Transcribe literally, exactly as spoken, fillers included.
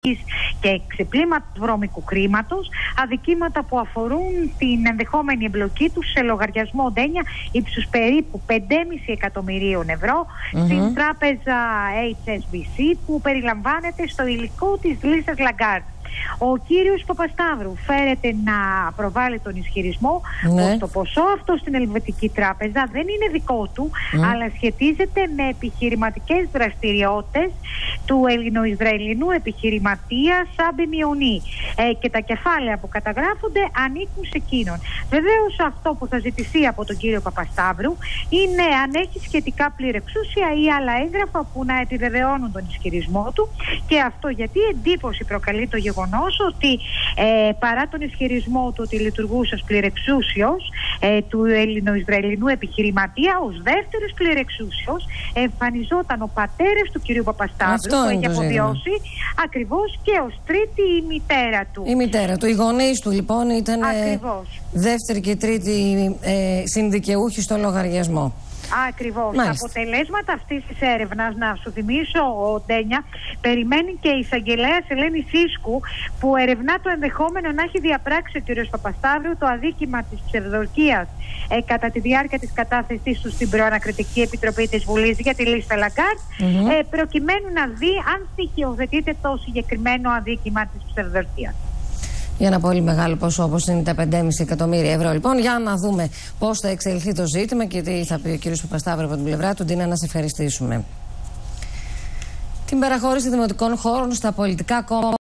και ξεπλήματος βρώμικου χρήματος, αδικήματα που αφορούν την ενδεχόμενη εμπλοκή τους σε λογαριασμό Ντένια ύψους περίπου πέντε κόμμα πέντε εκατομμυρίων ευρώ mm-hmm. στην τράπεζα έιτς ες μπι σι, που περιλαμβάνεται στο υλικό της λίστας Λαγκάρντ. Ο κύριος Παπασταύρου φέρεται να προβάλλει τον ισχυρισμό ναι. πως το ποσό αυτό στην Ελβετική Τράπεζα δεν είναι δικό του, mm. αλλά σχετίζεται με επιχειρηματικές δραστηριότητες του Ελληνοϊσραηλινού επιχειρηματία Σάμπι Μιονί, ε, και τα κεφάλαια που καταγράφονται ανήκουν σε εκείνον. Βεβαίως αυτό που θα ζητηθεί από τον κύριο Παπασταύρου είναι αν έχει σχετικά πληρεξούσια ή άλλα έγγραφα που να επιβεβαιώνουν τον ισχυρισμό του, και αυτό γιατί εντύπωση προκαλεί το γεγονός ότι ε, παρά τον ισχυρισμό του ότι λειτουργούσε ως πληρεξούσιος ε, του Ελληνοϊσραηλινού επιχειρηματία, ως δεύτερος πληρεξούσιος εμφανιζόταν ο πατέρας του κυρίου Παπασταύρου, αυτό που έχει αποβιώσει, ακριβώς, και ως τρίτη η μητέρα του. Η μητέρα του, οι γονείς του λοιπόν ήταν ε, δεύτερη και τρίτη ε, συνδικαιούχοι στο λογαριασμό. Ακριβώς. Τα αποτελέσματα αυτής της έρευνας, να σου θυμίσω, ο Ντένια περιμένει και η εισαγγελέας Ελένη Σίσκου, που ερευνά το ενδεχόμενο να έχει διαπράξει ο κ. Παπασταύρου το αδίκημα της ψευδορκίας ε, κατά τη διάρκεια της κατάθεσής του στην Προανακριτική Επιτροπή της Βουλής για τη λίστα Λαγκάρντ, mm-hmm. ε, προκειμένου να δει αν στοιχειοθετείται το συγκεκριμένο αδίκημα της ψευδορκίας. Για ένα πολύ μεγάλο ποσό, όπως είναι τα πέντε κόμμα πέντε εκατομμύρια ευρώ. Λοιπόν, για να δούμε πώς θα εξελιχθεί το ζήτημα και τι θα πει ο κ. Παπασταύρου από την πλευρά του. Ντίνα, να σε ευχαριστήσουμε. Την παραχώρηση δημοτικών χώρων στα πολιτικά κόμματα.